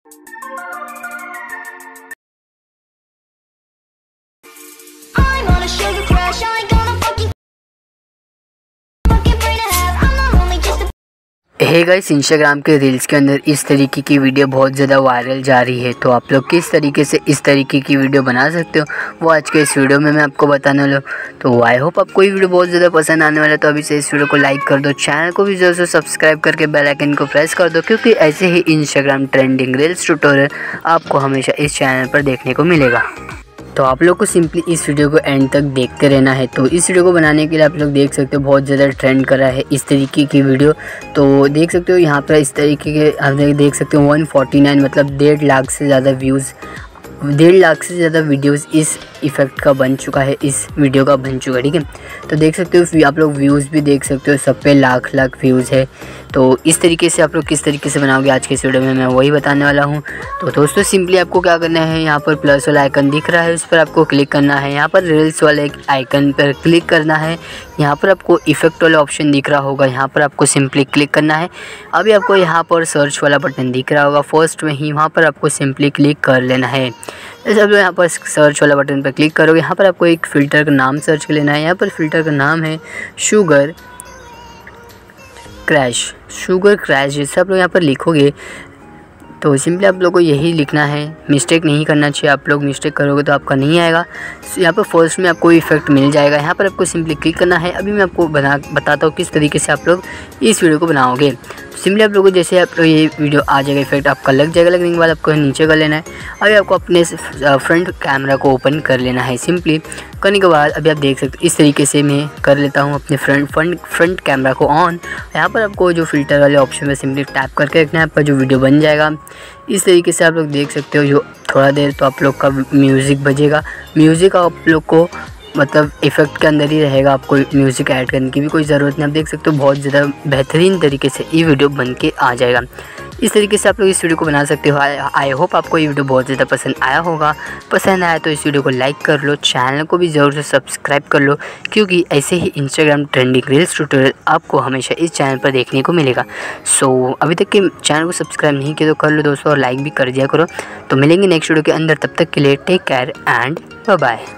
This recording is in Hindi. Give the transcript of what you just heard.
हे गाइस, इंस्टाग्राम के रील्स के अंदर इस तरीके की वीडियो बहुत ज़्यादा वायरल जा रही है। तो आप लोग किस तरीके से इस तरीके की वीडियो बना सकते हो वो आज के इस वीडियो में मैं आपको बताने वाला हूँ। तो आई होप आपको ये वीडियो बहुत ज़्यादा पसंद आने वाला है। तो अभी से इस वीडियो को लाइक कर दो, चैनल को भी ज़रूर से सब्सक्राइब करके बेल आइकन को प्रेस कर दो, क्योंकि ऐसे ही इंस्टाग्राम ट्रेंडिंग रील्स ट्यूटोरियल आपको हमेशा इस चैनल पर देखने को मिलेगा। तो आप लोग को सिंपली इस वीडियो को एंड तक देखते रहना है। तो इस वीडियो को बनाने के लिए आप लोग देख सकते हो बहुत ज़्यादा ट्रेंड कर रहा है इस तरीके की वीडियो। तो देख सकते हो यहाँ पर इस तरीके के आप देख सकते हो 149 मतलब 1.5 लाख से ज़्यादा व्यूज़, 1.5 लाख से ज़्यादा वीडियोस इस इफ़ेक्ट का बन चुका है, इस वीडियो का बन चुका है। ठीक है, तो देख सकते हो आप लोग व्यूज़ भी देख सकते हो, सब पे लाख व्यूज़ है। तो इस तरीके से आप लोग किस तरीके से बनाओगे आज के इस वीडियो में मैं वही बताने वाला हूँ। तो दोस्तों सिंपली आपको क्या करना है, यहाँ पर प्लस वाला आइकन दिख रहा है, उस पर आपको क्लिक करना है। यहाँ पर रील्स वाले आइकन पर क्लिक करना है। यहाँ पर आपको इफ़ेक्ट वाला ऑप्शन दिख रहा होगा, यहाँ पर आपको सिंपली क्लिक करना है। अभी आपको यहाँ पर सर्च वाला बटन दिख रहा होगा फर्स्ट में ही, वहाँ पर आपको सिंपली क्लिक कर लेना है। जैसे आप यहाँ पर सर्च वाला बटन पर क्लिक करोगे, यहाँ पर आपको एक फ़िल्टर का नाम सर्च कर लेना है। यहाँ पर फ़िल्टर का नाम है शुगर क्रैश। जैसे आप लोग यहाँ पर लिखोगे तो सिंपली आप लोग को यही लिखना है, मिस्टेक नहीं करना चाहिए। आप लोग मिस्टेक करोगे तो आपका नहीं आएगा। यहाँ पर फर्स्ट में आपको इफेक्ट मिल जाएगा, यहाँ पर आपको सिंपली क्लिक करना है। अभी मैं आपको बताता हूँ किस तरीके से आप लोग इस वीडियो को बनाओगे। सिंपली आप लोगों को जैसे आप लोग ये वीडियो आ जाएगा, इफेक्ट आपका लग जाएगा, लगने के बाद आपको नीचे कर लेना है। अभी आपको अपने फ्रंट कैमरा को ओपन कर लेना है। सिंपली करने के बाद अभी आप देख सकते हो इस तरीके से मैं कर लेता हूँ अपने फ्रंट कैमरा को ऑन। यहाँ पर आपको जो फ़िल्टर वाले ऑप्शन में सिंपली टैप करके रखना है, आपका जो वीडियो बन जाएगा। इस तरीके से आप लोग देख सकते हो। जो थोड़ा देर तो आप लोग का म्यूज़िक बजेगा, म्यूज़िक आप लोग को मतलब इफ़ेक्ट के अंदर ही रहेगा, आपको म्यूज़िक ऐड करने की भी कोई ज़रूरत नहीं। आप देख सकते हो बहुत ज़्यादा बेहतरीन तरीके से ये वीडियो बन के आ जाएगा। इस तरीके से आप लोग इस वीडियो को बना सकते हो। आई होप आपको ये वीडियो बहुत ज़्यादा पसंद आया होगा। पसंद आया तो इस वीडियो को लाइक कर लो, चैनल को भी ज़रूर से सब्सक्राइब कर लो, क्योंकि ऐसे ही इंस्टाग्राम ट्रेंडिंग रील्स ट्यूटोरियल आपको हमेशा इस चैनल पर देखने को मिलेगा। सो अभी तक के चैनल को सब्सक्राइब नहीं किया तो कर लो दोस्तों, और लाइक भी कर दिया करो। तो मिलेंगे नेक्स्ट वीडियो के अंदर, तब तक के लिए take care and bye bye.